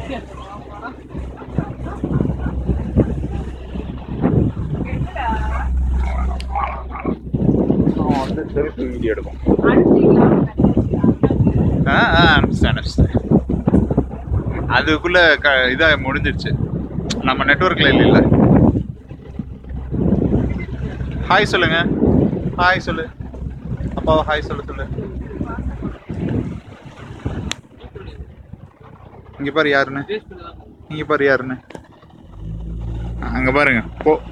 வந்து selfie video எடுக்கும். அதுக்குள்ள இதாக முடிஞ்சிருச்சு. நம்ம நெட்வொர்க்ல இல்ல. ஹாய் சொல்லுங்க. ஹாய் சொல்லு. அப்பாவை ஹாய் சொல்லு. இங்க பாரு யாருன்னு. அங்க பாருங்க.